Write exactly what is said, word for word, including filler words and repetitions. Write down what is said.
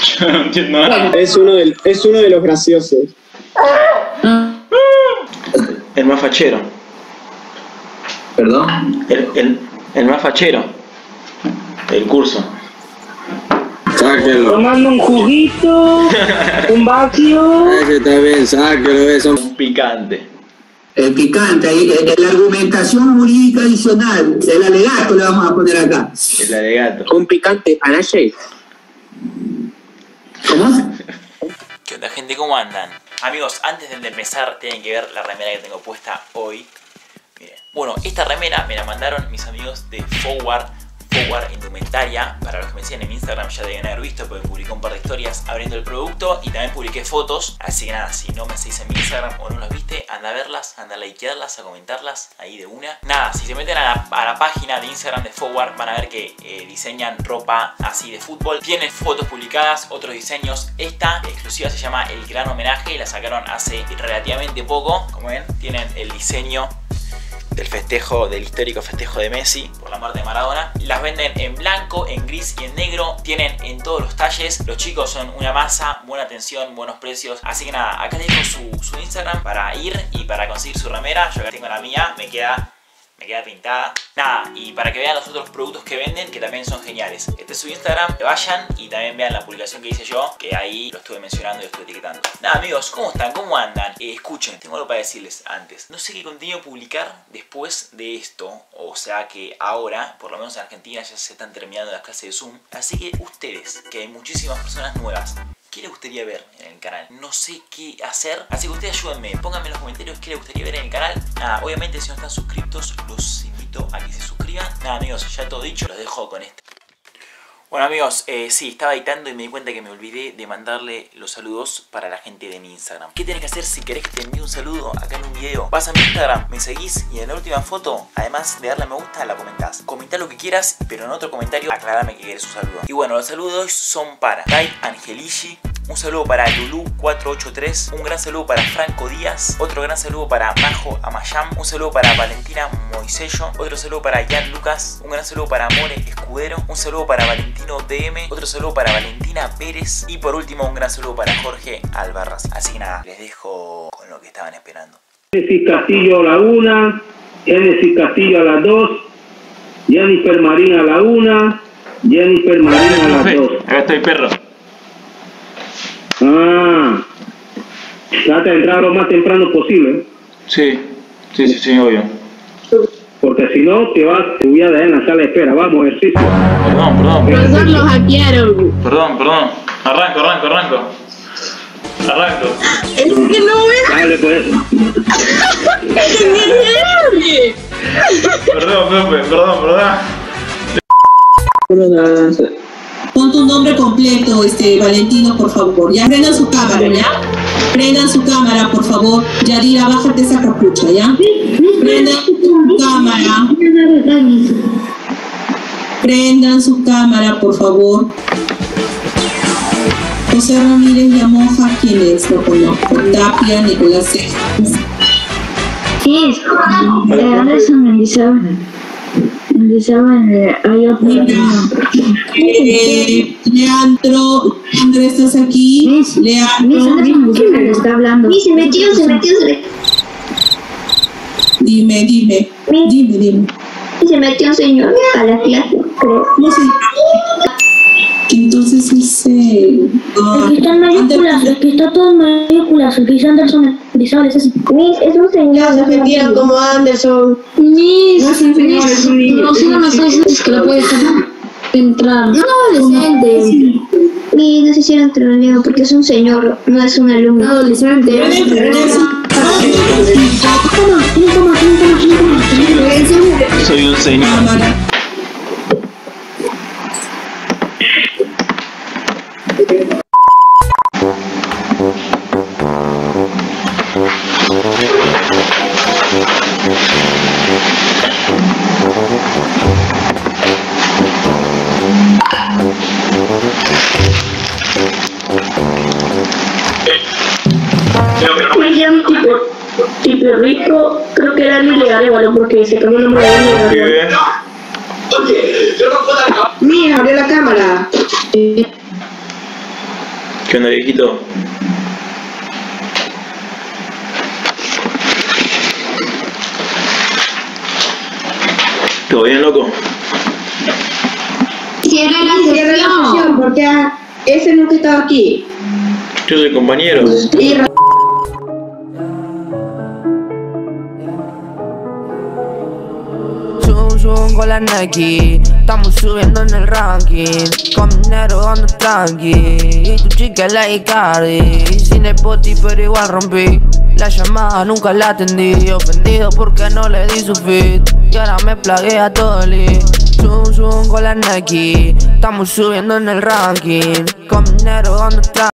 Yo no entiendo nada. Es uno de, es uno de los graciosos. El más fachero. ¿Perdón? El, el, el más fachero. El curso. Sáquelo. Tomando un juguito, un vacío. Ese está bien, sáquelo, eso. Un picante. El picante, ahí, la argumentación jurídica adicional, el alegato le vamos a poner acá. El alegato. Un picante a la shake. ¿Cómo? ¿Qué onda, gente? ¿Cómo andan? Amigos, antes de empezar tienen que ver la remera que tengo puesta hoy. Miren. Bueno, esta remera me la mandaron mis amigos de Forward Forward Indumentaria. Para los que me siguen en mi Instagram ya deben haber visto, porque publiqué un par de historias abriendo el producto y también publiqué fotos. Así que nada, si no me seguís en mi Instagram o no las viste, anda a verlas, anda a likearlas, a comentarlas ahí de una. Nada, si se meten a la, a la página de Instagram de Forward van a ver que eh, diseñan ropa así de fútbol. Tienen fotos publicadas, otros diseños. Esta exclusiva se llama El Gran Homenaje y la sacaron hace relativamente poco. Como ven, tienen el diseño del festejo, del histórico festejo de Messi por la muerte de Maradona. Las venden en blanco, en gris y en negro. Tienen en todos los talles. Los chicos son una masa, buena atención, buenos precios. Así que nada, acá les dejo su, su Instagram para ir y para conseguir su remera. Yo acá tengo la mía, me queda... Me queda pintada. Nada, y para que vean los otros productos que venden, que también son geniales. Este es su Instagram, que vayan y también vean la publicación que hice yo, que ahí lo estuve mencionando y lo estuve etiquetando. Nada, amigos, ¿cómo están? ¿Cómo andan? Eh, escuchen, tengo algo para decirles antes. No sé qué contenido publicar después de esto. O sea que ahora, por lo menos en Argentina, ya se están terminando las clases de Zoom. Así que ustedes, que hay muchísimas personas nuevas, ¿qué les gustaría ver en el canal? No sé qué hacer, así que ustedes ayúdenme, pónganme en los comentarios qué les gustaría ver en el canal. Nada, obviamente si no están suscriptos, los invito a que se suscriban. Nada, amigos, ya todo dicho, los dejo con este. Bueno, amigos, eh, sí, estaba editando y me di cuenta que me olvidé de mandarle los saludos para la gente de mi Instagram. ¿Qué tenés que hacer si querés que te envíe un saludo acá en un video? Vas a mi Instagram, me seguís y en la última foto, además de darle a me gusta, la comentás. Comentá lo que quieras, pero en otro comentario aclarame que querés un saludo. Y bueno, los saludos son para Tai Angelici, un saludo para Lulu cuatro ocho tres, un gran saludo para Franco Díaz, otro gran saludo para Majo Amayam, un saludo para Valentina Moisello, otro saludo para Jan Lucas, un gran saludo para More Escudero, un saludo para Valentino D M, otro saludo para Valentina Pérez y por último un gran saludo para Jorge Albarraz. Así que nada, les dejo con lo que estaban esperando. Génesis Castillo a la una, Génesis Castillo a las dos, Jennifer Marín a la una, Jennifer Marín a las dos. Acá estoy, perro. Ah, trata de entrar lo más temprano posible. Sí, sí, sí, sí, obvio. Porque si no, te vas, te voy a dar en la sala de espera. Vamos, ejercicio. Perdón, perdón. Profesor, lo hackearon. Perdón, perdón. Arranco, arranco, arranco. Arranco. Es que no ves. Dale, pues. Perdón, profe, perdón, perdón. Pon tu nombre completo, este, Valentino, por favor. Ya prendan su cámara, ¿ya? Prendan su cámara, por favor. Yadira, bájate esa capucha, ¿ya? Prendan su cámara. Prendan su cámara, por favor. José Ramírez Llamoja, ¿quién es? Lo conozco. Tapia, Nicolás Cejas. Sí, es Anderson Mendizábal. Mendizábal, hay otro. Eh, Leandro, Leandro, ¿estás aquí? Leandro. ¿Quién me está hablando? Sí, se metió, se metió, se metió. Dime, dime. Dime, dime. Se metió un señor a la clase, creo. No sé. Entonces ese... Ah, el que está en mayúsculas, el que está todo en mayúsculas, el que dice Anderson Mendizábal es ese. Miss, es un señor. Se metieron como Anderson. Miss, no es un señor, es un niño. No, si no me está diciendo es que lo puedes entrar. No, adolescente. Miss, no se hicieron troleo porque es un señor, no es un alumno. No, adolescente. Soy un señor. Me llamo tipo, tipo rico, creo que era ilegal igual porque se cambió el nombre de ilegal. Oye, yo no puedo acabar. Mira, abrió la cámara. ¿Qué onda, viejito? ¿Todo bien, loco? Cierre la sesión. porque ese nunca estaba aquí. Yo soy compañero. Y Zoom, zoom con la Nike, estamos subiendo en el ranking. Con dinero ando tranqui, y tu chica es la Icardi. Sin el poti pero igual rompí. La llamada nunca la atendí, ofendido porque no le di su fit. Y ahora me plaguea todo el lead. Zoom, zoom con la Nike, estamos subiendo en el ranking. Con dinero ando tranqui.